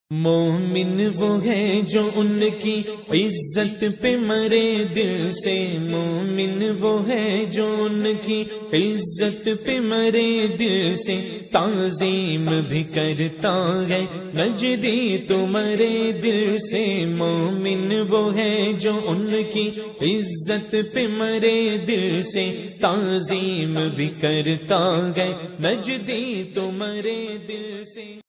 मोमिन वो है जो उनकी इज्जत पे मरे दिल से। मोमिन वो है जो उनकी इज्जत पे मरे दिल से। ताज़ीम भी करता है नजदी तो मरे दिल से। मोमिन वो है जो उनकी इज्जत पे मरे दिल से। ताज़ीम भी करता है नजदी तो मरे दिल से।